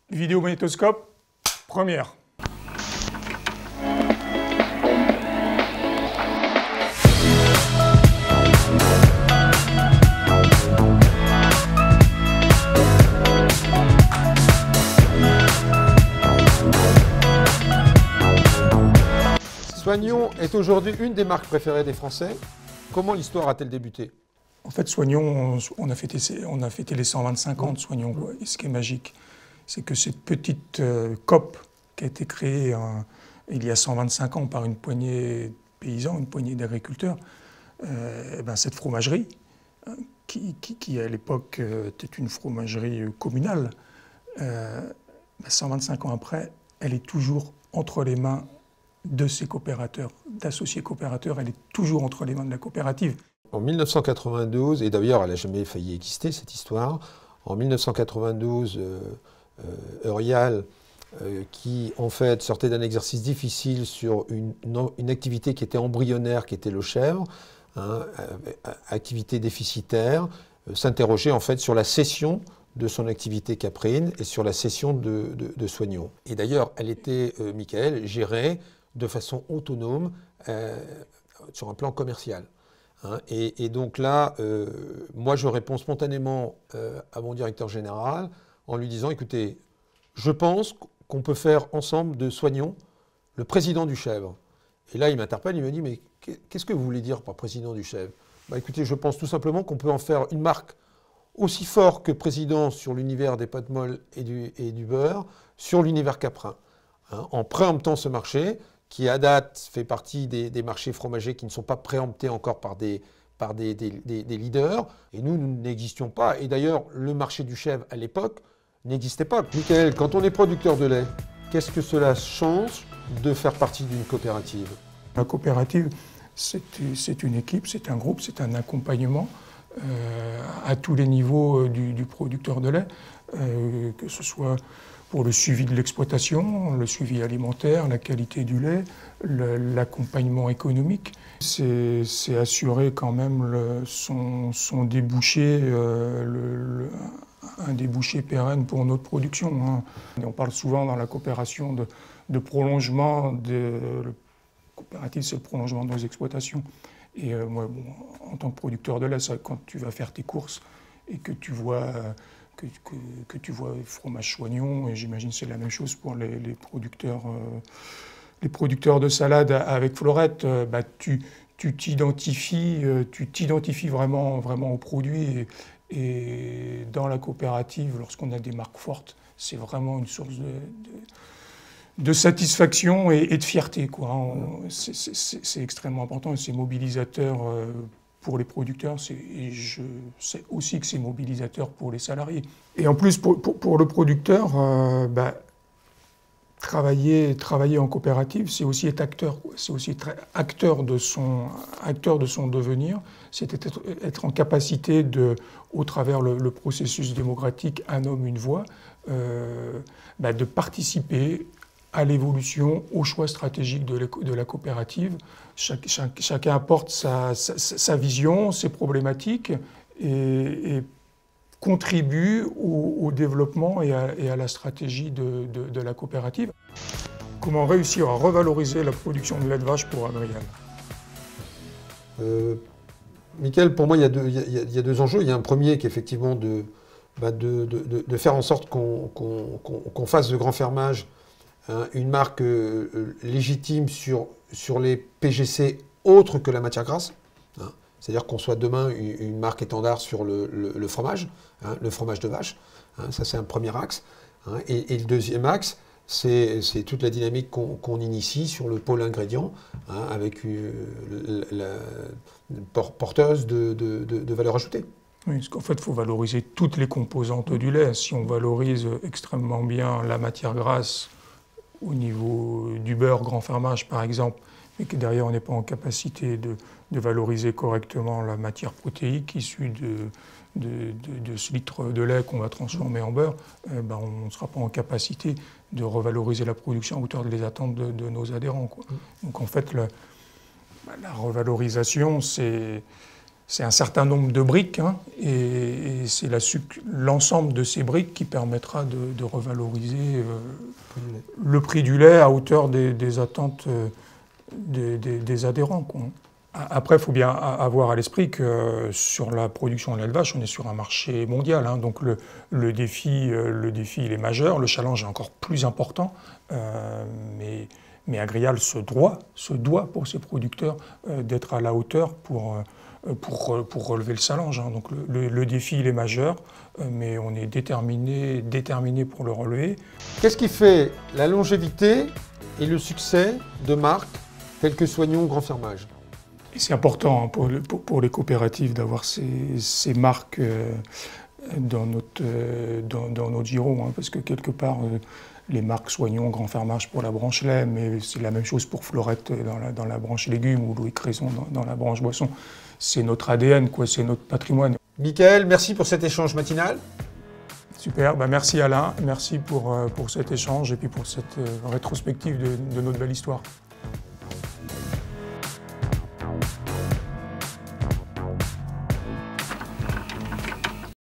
Vidéomagnétoscope, première. Soignon est aujourd'hui une des marques préférées des Français. Comment l'histoire a-t-elle débuté? En fait, Soignon, on a fêté les 125 ans de Soignon, quoi. Et ce qui est magique, c'est que cette petite COP qui a été créée il y a 125 ans par une poignée de paysans, une poignée d'agriculteurs, cette fromagerie, qui à l'époque était une fromagerie communale, 125 ans après, elle est toujours entre les mains de ses coopérateurs, d'associés coopérateurs, elle est toujours entre les mains de la coopérative. En 1992, et d'ailleurs elle n'a jamais failli exister cette histoire, en 1992, Eurial, qui en fait sortait d'un exercice difficile sur une activité qui était embryonnaire, qui était le chèvre, activité déficitaire, s'interrogeait en fait sur la cession de son activité caprine et sur la cession de Soignon. Et d'ailleurs, elle était, Michael, gérée de façon autonome sur un plan commercial. Et donc là, moi je réponds spontanément à mon directeur général en lui disant, écoutez, je pense qu'on peut faire ensemble de Soignon le président du chèvre. Et là il m'interpelle, il me dit, mais qu'est-ce que vous voulez dire par président du chèvre? Écoutez, je pense tout simplement qu'on peut en faire une marque aussi forte que président sur l'univers des pâtes molles et du beurre, sur l'univers caprin, en préemptant ce marché, qui à date fait partie des marchés fromagers qui ne sont pas préemptés encore par des leaders. Et nous n'existions pas. Et d'ailleurs, le marché du chèvre, à l'époque, n'existait pas. Michael, quand on est producteur de lait, qu'est-ce que cela change de faire partie d'une coopérative? La coopérative, c'est une équipe, c'est un groupe, c'est un accompagnement à tous les niveaux du producteur de lait, que ce soit pour le suivi de l'exploitation, le suivi alimentaire, la qualité du lait, l'accompagnement économique. C'est assurer quand même son débouché, un débouché pérenne pour notre production. On parle souvent dans la coopération de prolongement. La coopérative, c'est le prolongement de nos exploitations. Et moi, en tant que producteur de lait, quand tu vas faire tes courses et que tu vois fromage Soignon, et j'imagine que c'est la même chose pour les producteurs de salade avec Florette, tu t'identifies vraiment au produit. Et dans la coopérative, lorsqu'on a des marques fortes, c'est vraiment une source de satisfaction et de fierté, quoi. C'est extrêmement important et c'est mobilisateur pour les producteurs, et je sais aussi que c'est mobilisateur pour les salariés. Et en plus, pour le producteur, travailler en coopérative, c'est aussi être acteur, c'est aussi être acteur de son devenir, c'est être en capacité au travers le processus démocratique, un homme, une voix, de participer à l'évolution, au choix stratégique de la coopérative. Chacun apporte sa vision, ses problématiques et contribue au développement et à la stratégie de la coopérative. Comment réussir à revaloriser la production de lait de vache pour Agrial? Michael, pour moi, il y a deux enjeux. Il y a un premier qui est effectivement de faire en sorte qu'on fasse de Grand Fermage une marque légitime sur les PGC autres que la matière grasse. C'est-à-dire qu'on soit demain une marque étendard sur le fromage, le fromage de vache. Ça, c'est un premier axe. Et le deuxième axe, c'est toute la dynamique qu'on initie sur le pôle ingrédient, avec la porteuse de valeur ajoutée. Oui, parce qu'en fait, il faut valoriser toutes les composantes du lait. Si on valorise extrêmement bien la matière grasse au niveau du beurre Grand Fermage, par exemple, mais que derrière, on n'est pas en capacité de valoriser correctement la matière protéique issue de ce litre de lait qu'on va transformer en beurre, on ne sera pas en capacité de revaloriser la production à hauteur des attentes de nos adhérents, quoi. Donc en fait, la revalorisation, c'est c'est un certain nombre de briques, hein, et c'est l'ensemble de ces briques qui permettra de revaloriser le prix du lait à hauteur des attentes des adhérents, quoi. Après, il faut bien avoir à l'esprit que sur la production de l'élevage, on est sur un marché mondial, hein, donc le défi il est majeur, le challenge est encore plus important, mais Agrial se doit pour ses producteurs d'être à la hauteur pour relever le challenge, hein. Donc le défi il est majeur, mais on est déterminé pour le relever. Qu'est-ce qui fait la longévité et le succès de marques telles que Soignon Grand Fermage? Et c'est important, hein, pour les coopératives d'avoir ces marques dans notre giron, hein, parce que quelque part, les marques Soignon, Grand Fermage pour la branche lait, mais c'est la même chose pour Florette dans la branche légumes ou Louis Cresson dans la branche boisson. C'est notre ADN, quoi, c'est notre patrimoine. Michael, merci pour cet échange matinal. Super, bah merci Alain, merci pour cet échange et puis pour cette rétrospective de notre belle histoire.